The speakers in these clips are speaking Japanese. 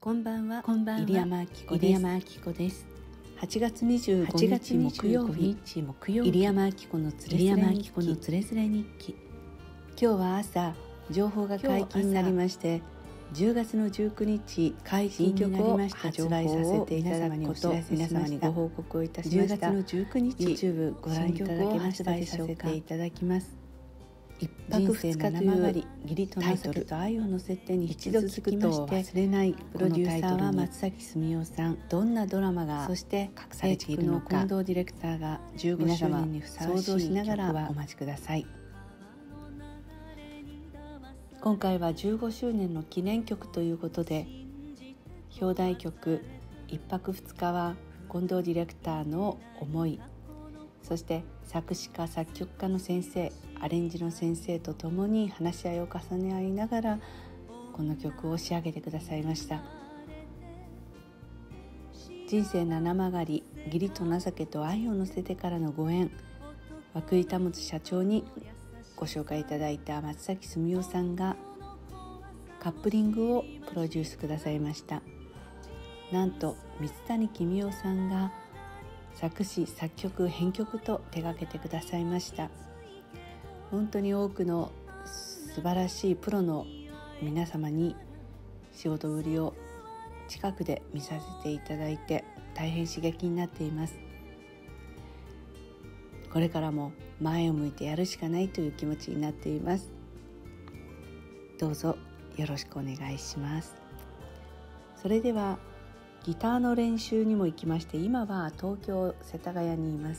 こんばんは。 入山明子です。8月25日木曜日、入山明子のつれづれ日記。今日は朝情報が解禁になりまして、10月の19日解禁になりました情報を皆様にご報告をいたしました。10月の19日 YouTube ご覧いただけましたでしょうか。いただきます。一泊二日という義理と情けと愛を乗せてに一度聞くと忘れないプロデューサーは松崎澄夫さん。どんなドラマがそして隠されているのか、近藤ディレクターが15周年にふさわしい想像しながらお待ちください。今回は15周年の記念曲ということで、表題曲一泊二日は近藤ディレクターの思い、そして作詞家作曲家の先生、アレンジの先生とともに話し合いを重ね合いながらこの曲を仕上げてくださいました。人生七曲り、義理と情けと愛を乗せてからのご縁、涌井保社長にご紹介いただいた松崎澄夫さんがカップリングをプロデュースくださいました。なんと水谷公夫さんが作詞作曲編曲と手掛けてくださいました。本当に多くの素晴らしいプロの皆様に仕事ぶりを近くで見させていただいて大変刺激になっています。これからも前を向いてやるしかないという気持ちになっています。どうぞよろしくお願いします。それではギターの練習にも行きまして、今は東京世田谷にいます。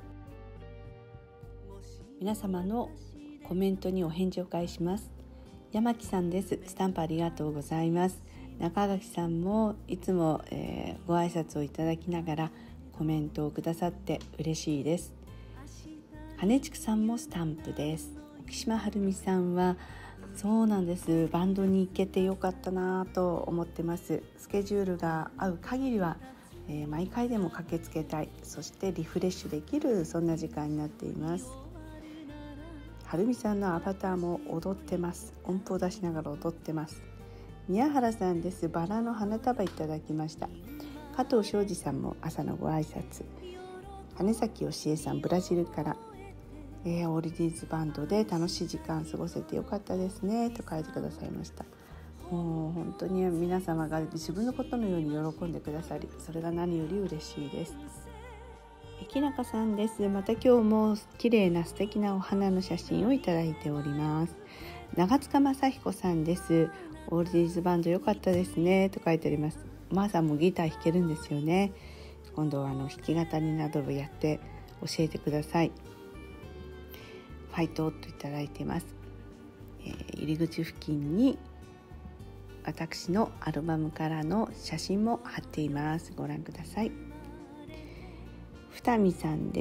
皆様のコメントにお返事を返します。山木さんです。スタンプありがとうございます。中垣さんもいつも、ご挨拶をいただきながらコメントをくださって嬉しいです。羽地区さんもスタンプです。沖島晴美さんはそうなんです、バンドに行けてよかったなと思ってます。スケジュールが合う限りは、毎回でも駆けつけたい、そしてリフレッシュできる、そんな時間になっています。はるみさんのアバターも踊ってます。音符を出しながら踊ってます。宮原さんです。バラの花束いただきました。加藤昌司さんも朝のご挨拶。羽崎義恵さん、ブラジルから、オールディーズバンドで楽しい時間過ごせてよかったですねと書いてくださいました。もう本当に皆様が自分のことのように喜んでくださり、それが何より嬉しいです。木中さんです。また今日も綺麗な素敵なお花の写真をいただいております。長塚正彦さんです。オールディーズバンドよかったですねと書いてあります。マーさんもギター弾けるんですよね。今度は弾き語りなどをやって教えてください。ファイトといただいています。入り口付近に私のアルバムからの写真も貼っています。ご覧ください。二見さんです。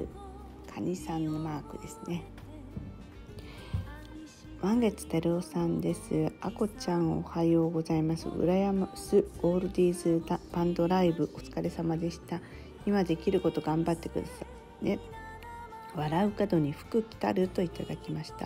カニさんのマークですね。満月照夫さんです。あこちゃんおはようございます。浦安オールディーズバンドライブお疲れ様でした。今できること頑張ってくださいね。笑う角に福来たるといただきました。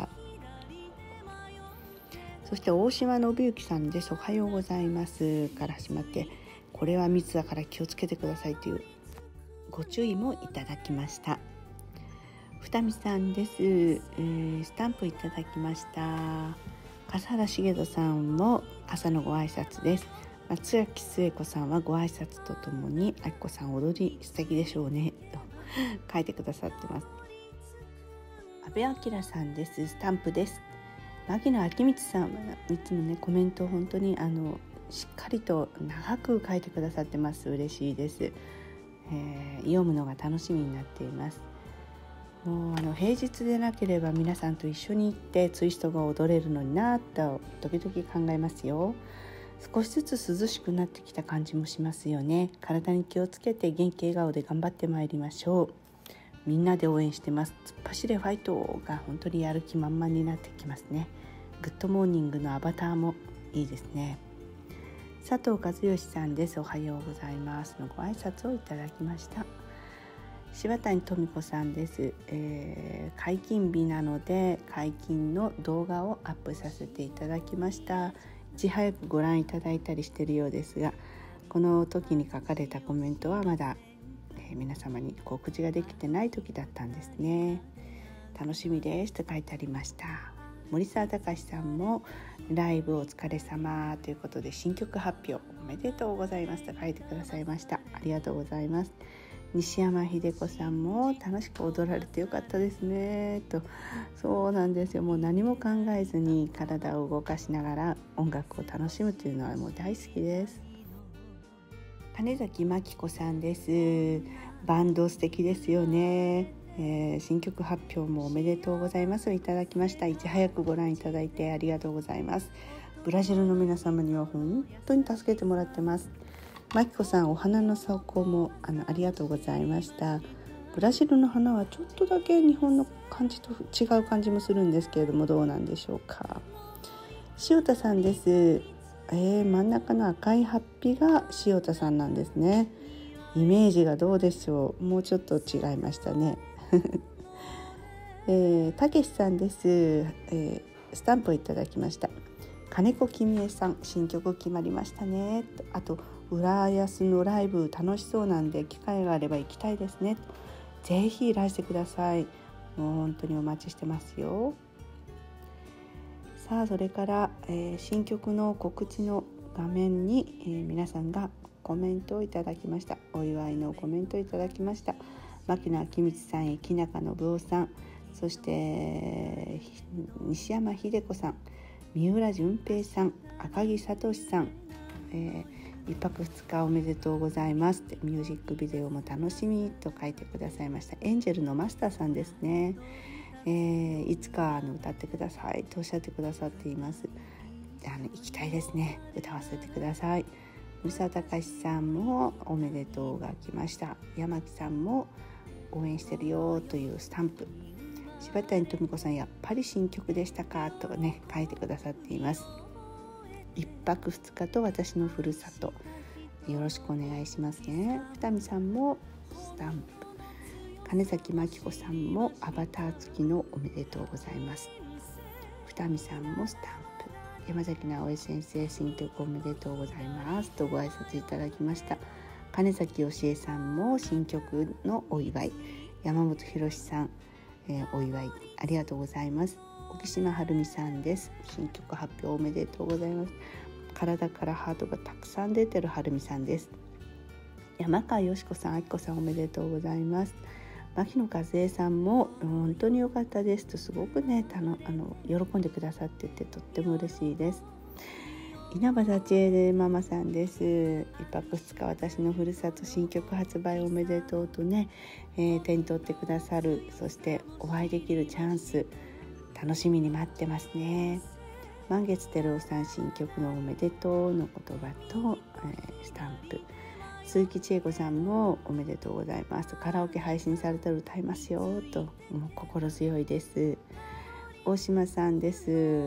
そして大島信之さんです。おはようございますから始まって、これは密だから気をつけてくださいというご注意もいただきました。二見さんです。スタンプいただきました。笠原茂人さんも朝のご挨拶です。松崎末子さんはご挨拶とともに、あきこさん踊り素敵でしょうねと書いてくださってます。安部明さんです。スタンプです。牧野明光さんはいつもねコメント本当にしっかりと長く書いてくださってます。嬉しいです。読むのが楽しみになっています。もう平日でなければ皆さんと一緒に行ってツイストが踊れるのになと時々考えますよ。少しずつ涼しくなってきた感じもしますよね。体に気をつけて元気笑顔で頑張ってまいりましょう。みんなで応援してます。突っ走れファイトが本当にやる気満々になってきますね。グッドモーニングのアバターもいいですね。佐藤和義さんです。おはようございますのご挨拶をいただきました。柴谷富子さんです。解禁日なので解禁の動画をアップさせていただきました。 ち早くご覧いただいたりしているようですが、この時に書かれたコメントはまだ、皆様に告知ができてない時だったんですね。楽しみですと書いてありました。森沢隆さんもライブお疲れ様ということで新曲発表おめでとうございますと書いてくださいました。ありがとうございます。西山秀子さんも楽しく踊られてよかったですねと。そうなんですよ。もう何も考えずに体を動かしながら音楽を楽しむというのはもう大好きです。金崎真紀子さんです。バンド素敵ですよね。新曲発表もおめでとうございますをいただきました。いち早くご覧いただいてありがとうございます。ブラジルの皆様には本当に助けてもらってます。マキコさん、お花の参考もありがとうございました。ブラジルの花はちょっとだけ日本の感じと違う感じもするんですけれども、どうなんでしょうか。塩田さんです。真ん中の赤いハッピが塩田さんなんですね。イメージがどうでしょう。もうちょっと違いましたね。たけしさんです。スタンプをいただきました。金子君江さん、新曲決まりましたね。あと浦安のライブ楽しそうなんで機会があれば行きたいですね。ぜひいらしてください。もう本当にお待ちしてますよ。さあ、それから、新曲の告知の画面に、皆さんがコメントをいただきました。お祝いのコメントをいただきました。牧野明光さん、木中信夫さん、そして西山秀子さん、三浦淳平さん、赤木聡さん、1泊2日おめでとうございますって、ミュージックビデオも楽しみと書いてくださいました。エンジェルのマスターさんですね。いつか歌ってくださいとおっしゃってくださっています。行きたいですね。歌わせてください。森沢隆さんもおめでとうが来ました。山木さんも応援してるよというスタンプ。柴谷富子さん、やっぱり新曲でしたかとね書いてくださっています。1泊2日と私のふるさと、よろしくお願いしますね。二見さんもスタンプ。金崎真紀子さんもアバター付きのおめでとうございます。二見さんもスタンプ。山崎直江先生、新曲おめでとうございますとご挨拶いただきました。金崎義恵さんも新曲のお祝い。山本博さん、お祝いありがとうございます。沖島晴美さんです。新曲発表おめでとうございます。体からハートがたくさん出てる晴美さんです。山川よし子さん、あきこさんおめでとうございます。牧野和恵さんも本当に良かったですとすごくね喜んでくださっててとっても嬉しいです。稲葉幸恵ママさんです。1泊2日私のふるさと新曲発売おめでとうとね、手に取ってくださる、そしてお会いできるチャンス楽しみに待ってますね。満月照夫さん、新曲のおめでとうの言葉と、スタンプ。鈴木千恵子さんもおめでとうございますと、カラオケ配信されたら歌いますよと、もう心強いです。大島さんです。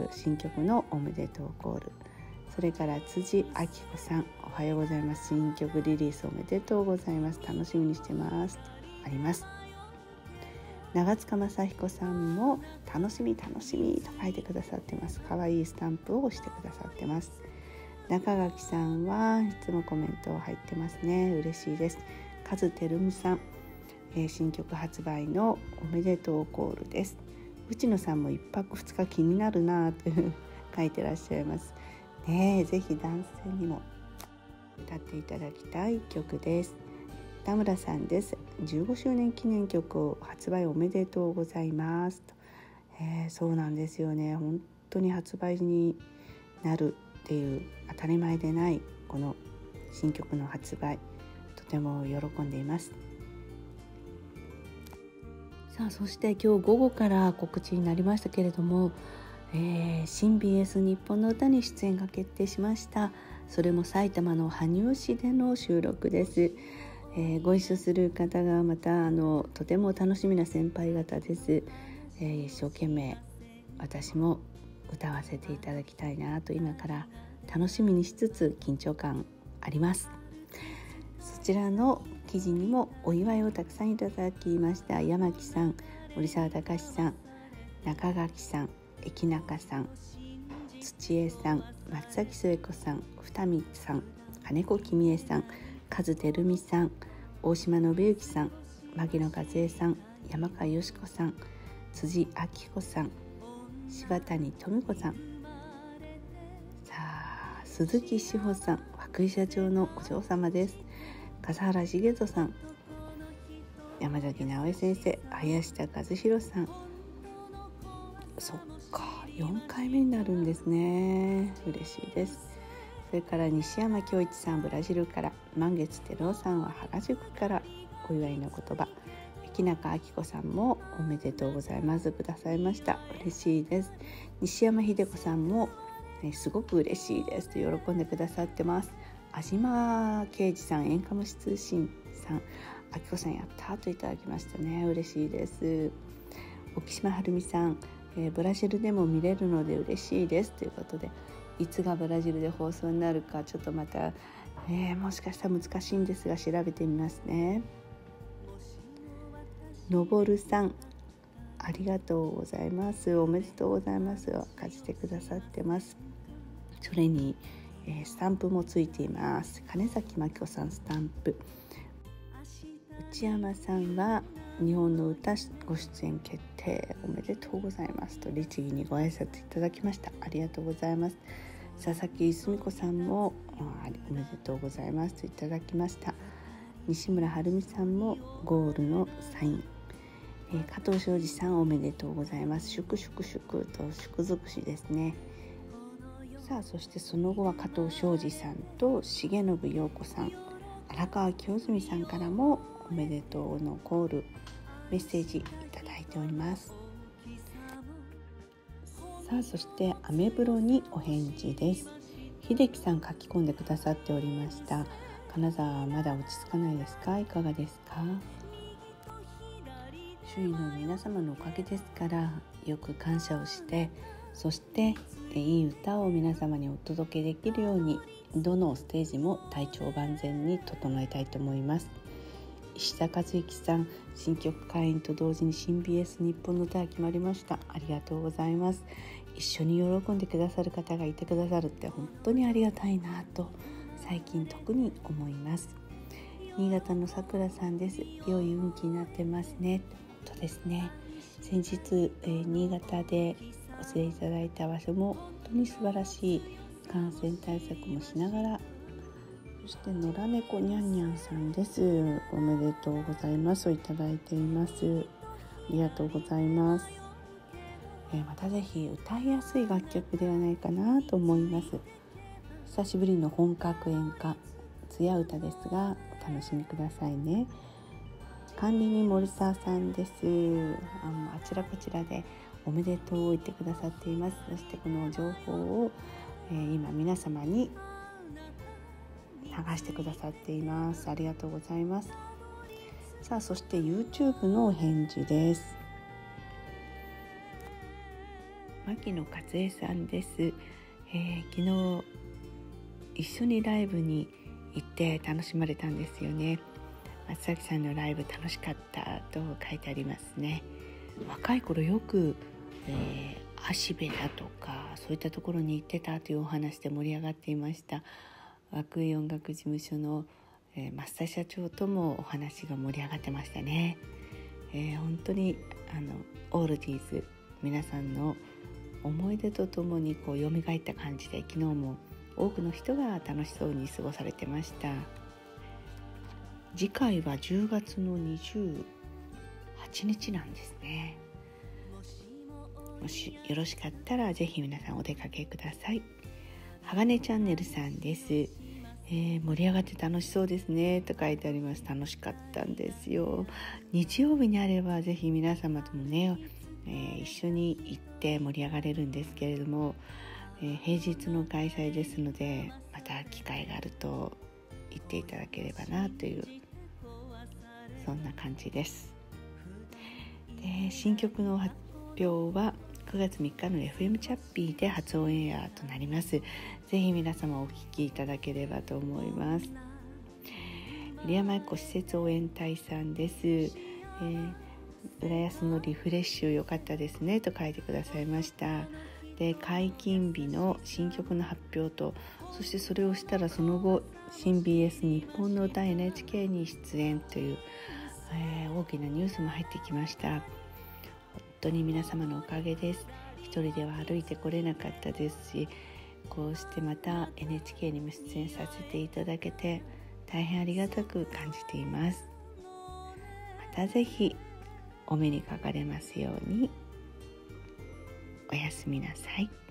新曲のおめでとうコール。それから辻明子さん、おはようございます。新曲リリースおめでとうございます。楽しみにしてますあります。長塚正彦さんも楽しみ楽しみと書いてくださってます。可愛いスタンプを押してくださってます。中垣さんはいつもコメント入ってますね。嬉しいです。和照美さん、新曲発売のおめでとうコールです。内野さんも1泊2日気になるなと書いてらっしゃいますね。ぜひ男性にも歌っていただきたい曲です。田村さんです。15周年記念曲を発売おめでとうございますと、そうなんですよね。本当に発売になるっていう当たり前でないこの新曲の発売、とても喜んでいます。さあ、そして今日午後から告知になりましたけれども、新 BS 日本の歌に出演が決定しました。それも埼玉の羽生市での収録です。ご一緒する方がまたとても楽しみな先輩方です。一生懸命私も歌わせていただきたいなと今から楽しみにしつつ緊張感あります。そちらの記事にもお祝いをたくさんいただきました。山木さん、森沢隆さん、中垣さん、駅中さん、土江さん、 松崎末子さん、二見さん、金子きみえさん、和照美さん、大島信之さん、牧野和恵さん、山川よし子さん、辻明子さん、柴谷富子さん、さあ鈴木志保さん、涌井社長のお嬢様です。笠原茂人さん、山崎直江先生、林田和弘さん。そっか、4回目になるんですね。嬉しいです。それから西山恭一さん、ブラジルから。満月照夫さんは原宿からお祝いの言葉。木中明子さんもおめでとうございますくださいました。嬉しいです。西山秀子さんも、すごく嬉しいですと喜んでくださってます。安島啓二さん、エンカムシ通信さん、明子さんやったといただきましたね。嬉しいです。沖島晴美さん、ブラジルでも見れるので嬉しいですということで、いつがブラジルで放送になるかちょっとまた、もしかしたら難しいんですが調べてみますね。のぼるさん、ありがとうございます。おめでとうございますを感じてくださってます。それに、スタンプもついています。金崎真紀子さんスタンプ。内山さんは日本の歌ご出演決定おめでとうございますと律儀にご挨拶いただきました。ありがとうございます。佐々木澄子さんもおめでとうございますといただきました。西村晴美さんもゴールのサイン。加藤昌司さんおめでとうございます。祝祝祝と祝尽くしですね。さあそしてその後は加藤昌司さんと重信陽子さん、荒川清澄さんからもおめでとうのコールメッセージいただいております。さあそしてアメブロにお返事です。秀樹さん書き込んでくださっておりました。金沢はまだ落ち着かないですか、いかがですか。周囲の皆様のおかげですから、よく感謝をして、そしていい歌を皆様にお届けできるように、どのステージも体調万全に整えたいと思います。石田和之さん、新曲開演と同時に新 BS 日本の歌が決まりました。ありがとうございます。一緒に喜んでくださる方がいてくださるって本当にありがたいなと最近特に思います。新潟のさくらさんです。良い運気になってますね。本当ですね。先日、新潟でお連れいただいた場所も本当に素晴らしい感染対策もしながら、そして野良猫にゃんにゃんさんです。おめでとうございますをいただいています。ありがとうございます。またぜひ歌いやすい楽曲ではないかなと思います。久しぶりの本格演歌艶歌ですがお楽しみくださいね。管理人森沢さんです。あちらこちらでおめでとうを言ってくださっています。そしてこの情報を、今皆様に流してくださっています。ありがとうございます。さあそして YouTube のお返事です。牧野和恵さんです。昨日一緒にライブに行って楽しまれたんですよね。松崎さんのライブ楽しかったと書いてありますね。若い頃よく、芦部だとかそういったところに行ってたというお話で盛り上がっていました。涌井音楽事務所の、増田社長ともお話が盛り上がってましたね。本当にオールディーズ皆さんの思い出とともにこう蘇った感じで、昨日も多くの人が楽しそうに過ごされてました。次回は10月の28日なんですね。もしよろしかったらぜひ皆さんお出かけください。鋼チャンネルさんです。盛り上がって楽しそうですねと書いてあります。楽しかったんですよ。日曜日にあればぜひ皆様ともね、一緒に行って盛り上がれるんですけれども、平日の開催ですので、また機会があると行っていただければなという、そんな感じです。で、新曲の発表は9月3日の FM チャッピーで初オンエアとなります。ぜひ皆様お聴きいただければと思います。入山エコ施設応援隊さんです。浦安のリフレッシュ良かったですねと書いてくださいました。 で解禁日の新曲の発表と、そしてそれをしたらその後新 BS 日本の歌 NHK に出演という、大きなニュースも入ってきました。本当に皆様のおかげです。一人では歩いてこれなかったですし、こうしてまた NHK にも出演させていただけて大変ありがたく感じています。またぜひお目にかかれますように。おやすみなさい。